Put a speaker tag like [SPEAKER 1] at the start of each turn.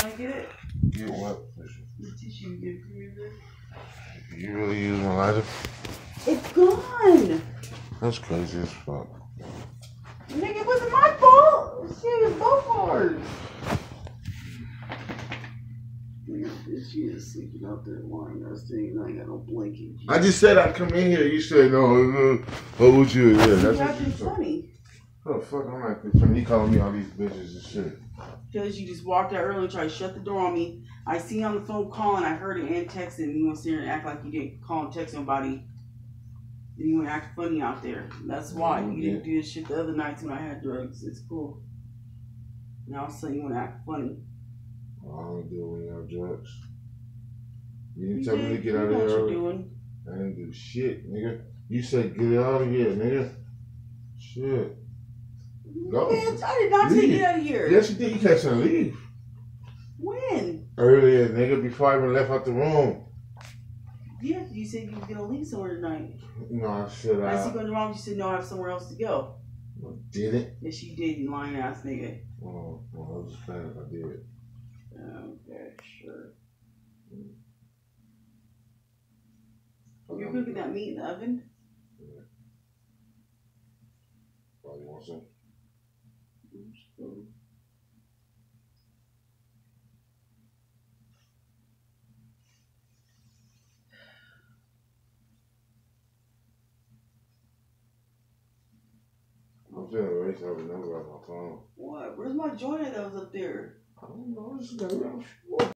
[SPEAKER 1] I get it?
[SPEAKER 2] Get what?
[SPEAKER 1] The tissue you get from your bed.
[SPEAKER 2] You really use my lighter?
[SPEAKER 1] It's gone.
[SPEAKER 2] That's crazy as fuck.
[SPEAKER 1] Nigga, it wasn't my fault. Shit, it was both ours. She is sleeping out there lying. I was saying I ain't got no blanket.
[SPEAKER 2] I just said I'd come in here. You said no. What would you? Yeah, that's
[SPEAKER 1] what you said. Funny.
[SPEAKER 2] Oh fuck, I'm not funny. He calling me all these bitches and shit.
[SPEAKER 1] Because you just walked out early and tried to shut the door on me. I seen you on the phone calling. I heard it and texting. And you want to sit here and act like you didn't call and text nobody. Then you want to act funny out there. That's why you didn't do this shit the other nights when I had drugs. It's cool. Now all of a sudden you want to act funny.
[SPEAKER 2] I don't do it when you have drugs. You didn't tell me to get out of here. What you doing? I didn't do shit, nigga. You said get out of here, nigga. Shit. Go.
[SPEAKER 1] Bitch, I did not say get out of here.
[SPEAKER 2] Yes, you did. You kept saying leave.
[SPEAKER 1] When?
[SPEAKER 2] Earlier, nigga, before I even left out the room.
[SPEAKER 1] Yeah, you said you were going to leave somewhere tonight.
[SPEAKER 2] No, I said
[SPEAKER 1] I see going wrong. You said no, I have somewhere else to go.
[SPEAKER 2] Did it?
[SPEAKER 1] Yes, you did, you lying ass nigga.
[SPEAKER 2] Oh, well, I was just glad if I did.
[SPEAKER 1] Okay, sure. You're cooking that meat in the oven?
[SPEAKER 2] Yeah. Why, you want some? I'm feeling erase every number on my phone.
[SPEAKER 1] What? Where's my joiner that was up there?
[SPEAKER 2] I don't know. Just got it.